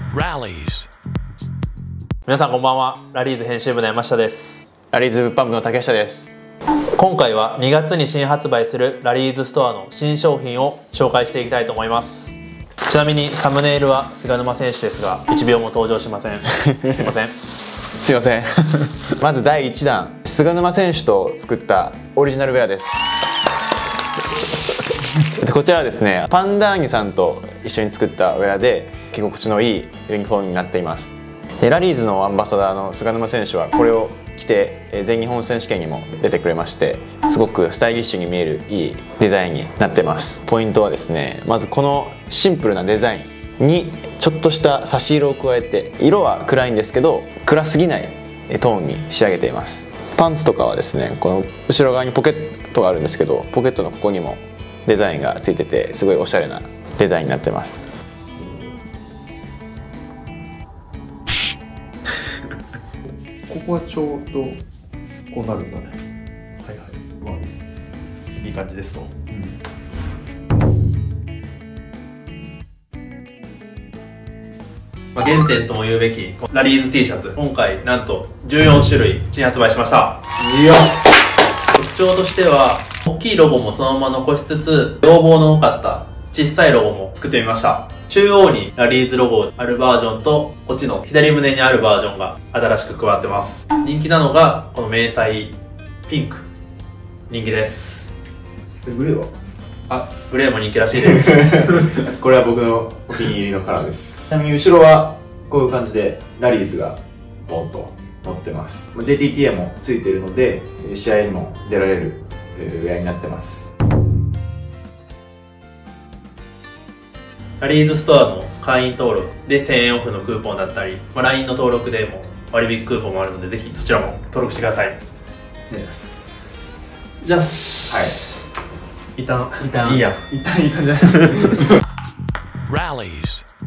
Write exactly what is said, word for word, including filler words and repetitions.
Rallies。 皆さんこんばんは。ラリーズ編集部の山下です。 ラリーズ物販部の竹下です。 今回はにがつに新発売するラリーズストアの新商品を紹介していきたいと思います。ちなみにサムネイルは菅沼選手ですがいちびょうも登場しません。すいません。 すいません。まずだいいちだん、菅沼選手と作ったオリジナルウェアです。でこちらはですね、パンダーニさんと一緒に作ったウェアで着心地のいいユニフォームになっています。でラリーズのアンバサダーの菅沼選手はこれを着て全日本選手権にも出てくれまして、すごくスタイリッシュに見えるいいデザインになってます。ポイントはですね、まずこのシンプルなデザインにちょっとした差し色を加えて、色は暗いんですけど暗すぎないトーンに仕上げています。パンツとかはですね、この後ろ側にポケットがあるんですけど、ポケットのここにもデザインがついてて、すごいおしゃれなデザインになってます。 ここはちょうどこうなるんだね。はいはい。まあいい感じですと。うん、 まあ原点とも言うべきラリーズ T シャツ、今回なんとじゅうよんしゅるい新発売しました。いや、特徴としては大きいロゴもそのまま残しつつ、要望の多かった小さいロゴも作ってみました。中央にラリーズロゴあるバージョンと、こっちの左胸にあるバージョンが新しく加わってます。人気なのがこの迷彩ピンク、人気です。 グレーはあ、グレーも人気らしいです。 これは僕のお気に入りのカラーです。ちなみに後ろはこういう感じでラリーズがボンと乗ってます。 ジェイティーティーエー もついているので試合にも出られるウェアになってます。 ラリーズストアの会員登録でせんえんオフのクーポンだったり、まあ、ライン の登録でも割引クーポンもあるので、ぜひそちらも登録してください。 お願いします。 じゃあ、はい、一旦一旦いいや一旦いい感じじゃない。 Rallies。